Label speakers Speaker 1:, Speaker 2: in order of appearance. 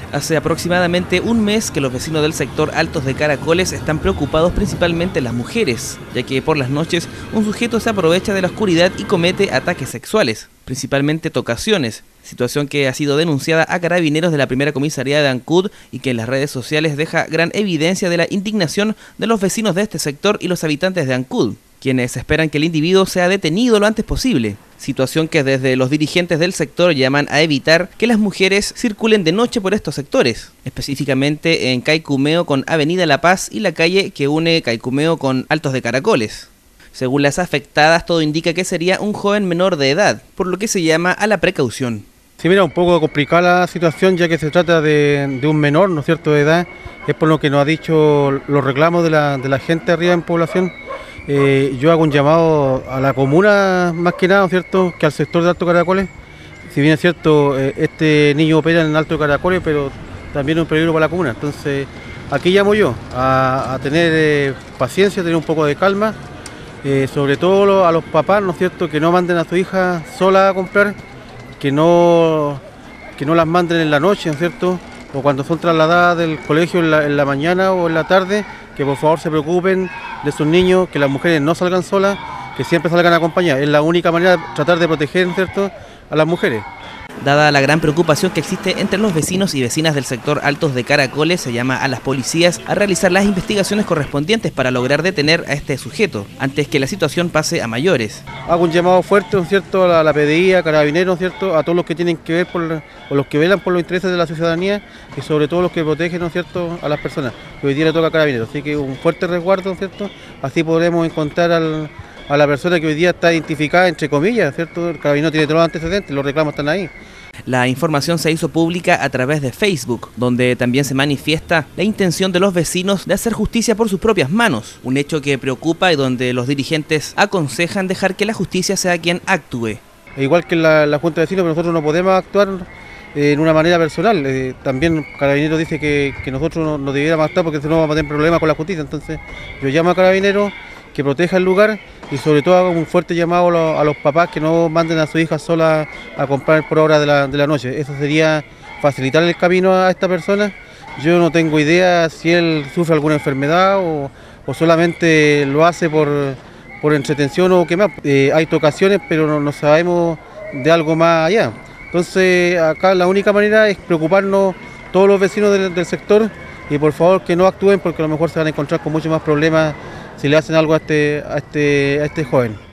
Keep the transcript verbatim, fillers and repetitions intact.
Speaker 1: Hace aproximadamente un mes que los vecinos del sector Altos de Caracoles están preocupados, principalmente las mujeres, ya que por las noches un sujeto se aprovecha de la oscuridad y comete ataques sexuales, principalmente tocaciones, situación que ha sido denunciada a Carabineros de la primera comisaría de Ancud y que en las redes sociales deja gran evidencia de la indignación de los vecinos de este sector y los habitantes de Ancud, quienes esperan que el individuo sea detenido lo antes posible. Situación que desde los dirigentes del sector llaman a evitar que las mujeres circulen de noche por estos sectores, específicamente en Caicumeo con Avenida La Paz y la calle que une Caicumeo con Altos de Caracoles. Según las afectadas, todo indica que sería un joven menor de edad, por lo que se llama a la precaución.
Speaker 2: Sí, mira, un poco complicada la situación, ya que se trata de, de un menor, ¿no es cierto?, de edad. Es por lo que nos ha dicho los reclamos de la, de la gente arriba en población. Eh, yo hago un llamado a la comuna, más que nada, ¿no es cierto?, que al sector de Alto Caracoles. Si bien es cierto, eh, este niño opera en Alto Caracoles, pero también es un peligro para la comuna. Entonces, aquí llamo yo a, a tener eh, paciencia, a tener un poco de calma, eh, sobre todo a los papás, ¿no es cierto?, que no manden a su hija sola a comprar, que no, que no las manden en la noche, ¿no es cierto?, o cuando son trasladadas del colegio en la, en la mañana o en la tarde, que por favor se preocupen de sus niños, que las mujeres no salgan solas, que siempre salgan acompañadas. Es la única manera de tratar de proteger, ¿no es cierto?, a las mujeres.
Speaker 1: Dada la gran preocupación que existe entre los vecinos y vecinas del sector Altos de Caracoles, se llama a las policías a realizar las investigaciones correspondientes para lograr detener a este sujeto, antes que la situación pase a mayores.
Speaker 2: Hago un llamado fuerte, ¿no es cierto?, a la P D I, a Carabineros, ¿no es cierto?, a todos los que tienen que ver, por, o los que velan por los intereses de la ciudadanía y sobre todo los que protegen, ¿no es cierto?, a las personas, que hoy día le toca a Carabineros. Así que un fuerte resguardo, ¿no es cierto?, así podremos encontrar al, a la persona que hoy día está identificada, entre comillas, ¿cierto?, el Carabinero tiene todos los antecedentes, los reclamos están ahí.
Speaker 1: La información se hizo pública a través de Facebook, donde también se manifiesta la intención de los vecinos de hacer justicia por sus propias manos, un hecho que preocupa y donde los dirigentes aconsejan dejar que la justicia sea quien actúe.
Speaker 2: Igual que la, la Junta de Vecinos, pero nosotros no podemos actuar eh, en una manera personal. Eh, también Carabineros dice que, que nosotros no, no debiéramos actuar porque si no vamos a tener problemas con la justicia. Entonces yo llamo a Carabineros que proteja el lugar y sobre todo hago un fuerte llamado a los, a los papás que no manden a su hija sola a comprar por hora de la, de la noche. Eso sería facilitar el camino a esta persona. Yo no tengo idea si él sufre alguna enfermedad o, o solamente lo hace por, por entretención o qué más. Eh, hay tocaciones, pero no, no sabemos de algo más allá. Entonces acá la única manera es preocuparnos todos los vecinos del, del sector y por favor que no actúen porque a lo mejor se van a encontrar con muchos más problemas si le hacen algo a este, a este, a este joven.